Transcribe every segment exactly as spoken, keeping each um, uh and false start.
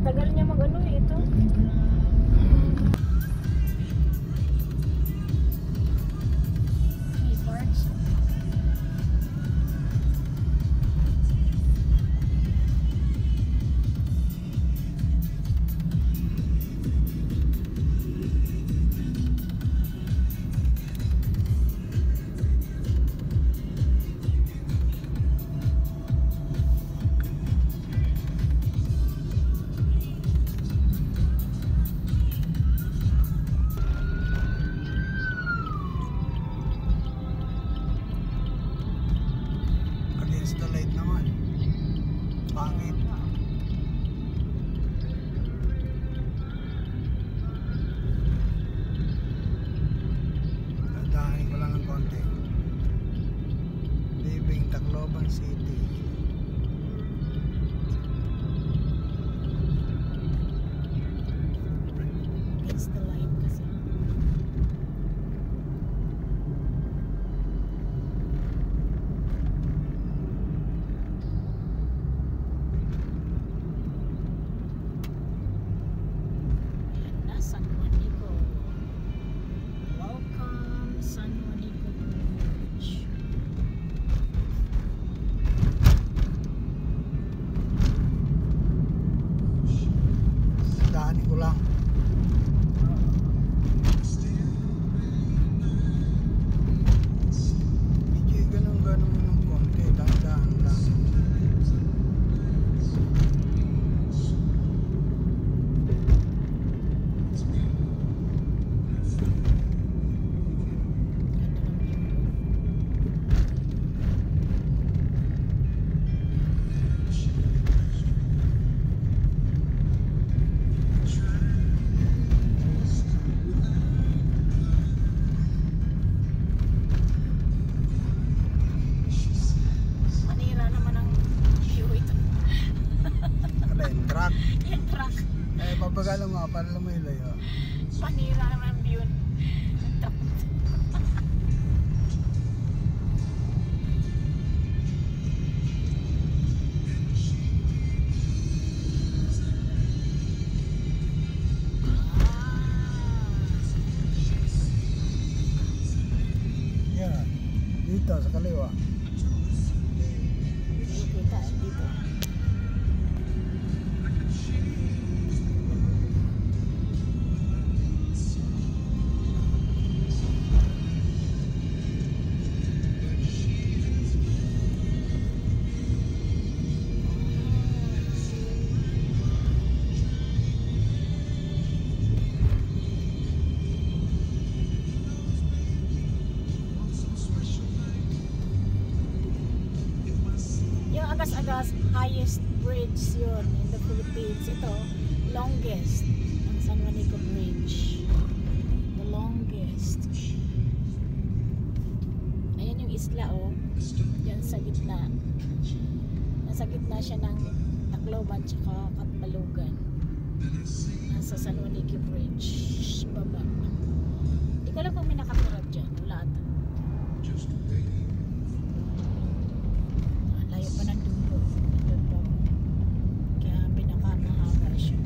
tagal niya mag-ano eh, ito. May parts. Against the light naman. Pangit. Dadahin ko lang ng konti. Leaving Tacloban City. Against the light kasi. Ayan na, San Juanico. Welcome, San Juanico Bridge. Daanin ko lang. Medyo ganun-ganun ng konti. Dahan-dahan lang. Manira naman ang view ito. Ano yun? Truck. Yung truck. Eh, papagalo nga. Para lumiloy. Oh. Panira naman ang view. Ang truck. Yan. Dito sa kaliwa. Hindi kita dito. Yung agas-agas highest bridge yun in the Philippines. Ito, longest ang San Juanico Bridge. The longest. Ayan yung isla oh. Yan sa gitna. Nasa gitna siya ng Tacloban tsaka Catbalogan. Nasa San Juanico Bridge. Baba. Hindi ko alam kung may nakatira dyan. Wala ata. Layo pa ng dulo. Nandun pa. Kaya pinakamahaba siya.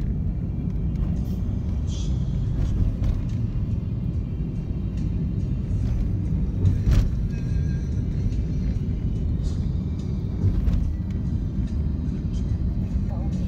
Pauwi.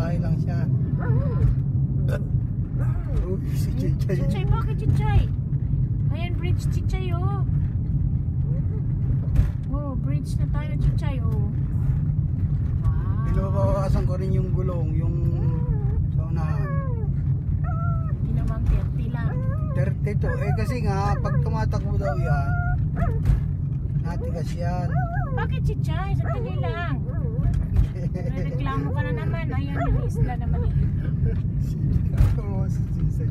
bahay lang siya. Uy, si Chichay. Chichay, bakit Chichay? Ayan, bridge Chichay, oh. Oh, bridge na tayo, Chichay, oh. Wow. Pinabawasan ko rin yung gulong, yung sa unahan. Hindi naman thirty lang. thirty-two. Eh kasi nga, pag tumatakbo daw yan, natigas yan. Bakit Chichay? Sandali lang. Reklamo ka na naman. Ayan, yung isla na maliit. Oo, si Chichay.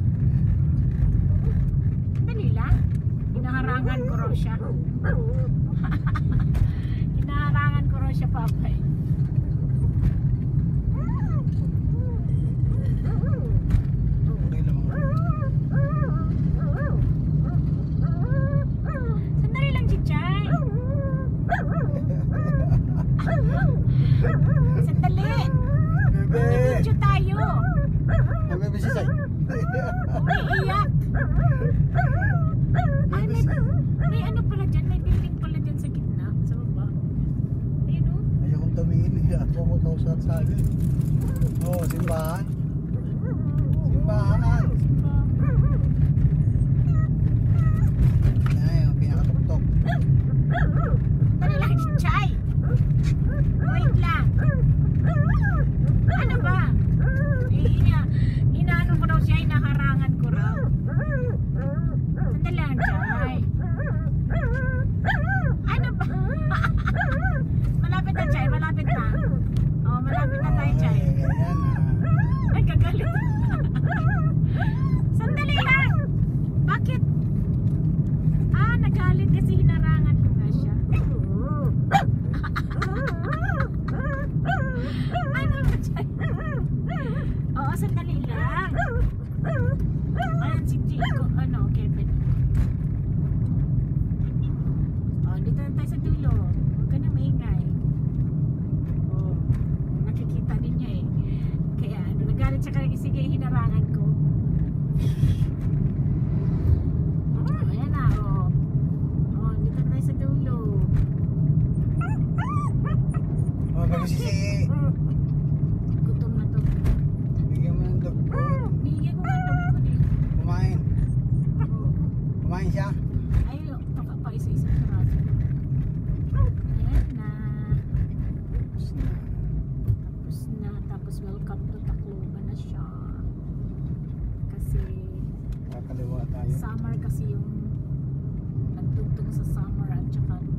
Sandali lang. Hinaharangan ko raw siya. Hinaharangan ko raw siya, papay. Okay lang. Sandali lang, Chichay. Sandali. Bebe! Video tayo. Ang bebe si Chichay. Umiiyak. Ay, may, may ano pala dyan. May building pala dyan sa gitna. Sa baba. Ayun, oh. Ayaw kong tumingin. Ako ko kausap sa akin. Oo, simbahan. Simbahan. Ay, ang pinakatuktok. Dali lang, Chichay. Wait lang. Ano ba? Eh, ina, inaano ko raw siya, inaharangan ko raw. Sandali lang, Chay. Ano ba? Malapit na, Chay. Malapit na. Oh, malapit na tayo, Chay. Ay, ayan ah. Ay, kagalit. Sandali lang. Bakit? Ah, nagalit kasi hinarangan ko nga siya. Ano ba, Chay? Oo, sandali lang. Ayan si Chico, ano, Kevin. Oh, dito na tayo sa dulo. Huwag ka na maingay. Oh, nakikita din niya eh. Kaya ano, nagalit siya kaya sige, hinarangan ko. Oh, ayan na, oh. Oh, dito na tayo sa dulo. Oh, bebe si Chichay. Gutom na to. Bigyan mo ng dog food. Bigyan ko nga daw ko eh. Kumain. Oh. Kumain siya. Ay, baka pa isa-isa karasi. Ayan na. Tapos na. Tapos na. Tapos welcome to Tacloban na siya. Kasi Kakaliwa tayo. summer kasi yung nagtugtog sa summer at saka